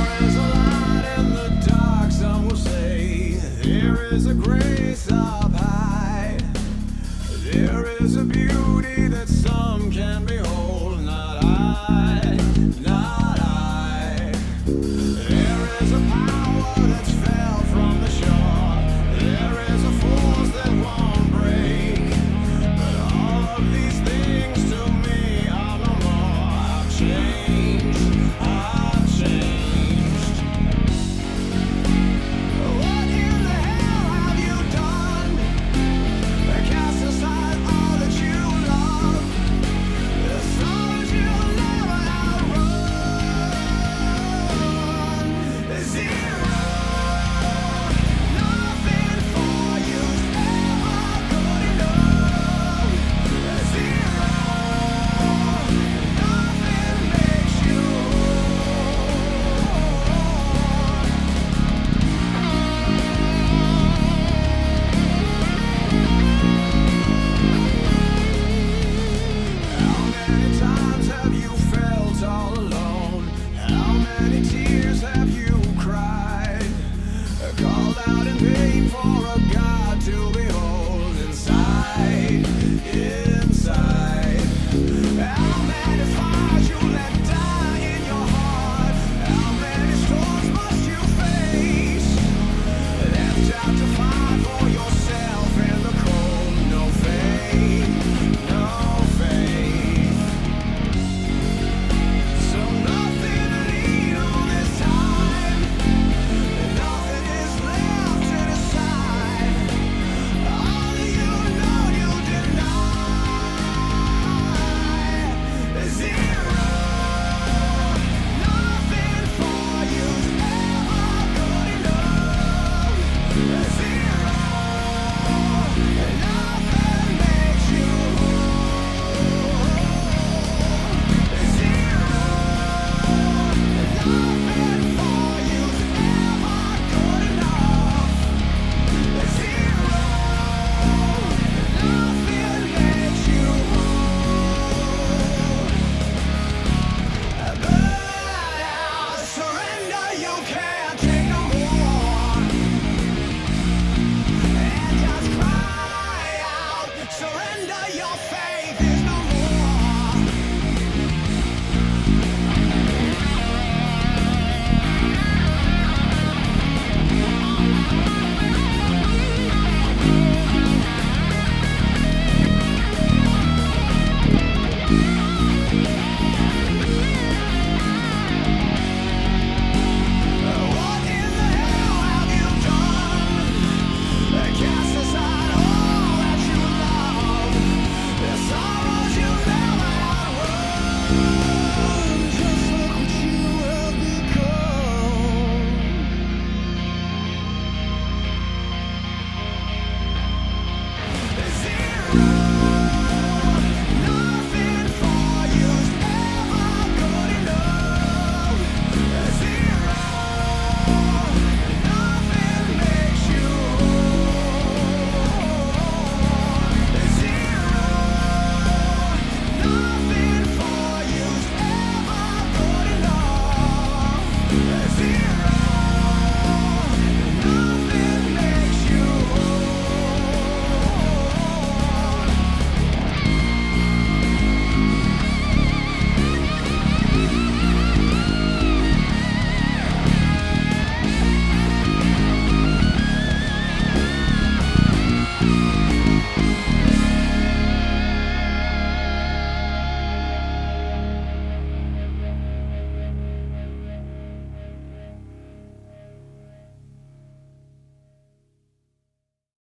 is a light in the dark, some will say. There is a grace up high. There is a beauty that some can behold, not I, not I. There is a power that's fell from the shore. There is a force that won't break. But all of these things to me are no more. I've changed, I've changed. What in the hell have you done? Cast aside all that you love, the songs you'll never outrun. Zero, nothing for you's ever good enough. Zero, nothing makes you How many times have you felt all alone? How many tears have you cried? Called out in vain for a God to behold inside, inside.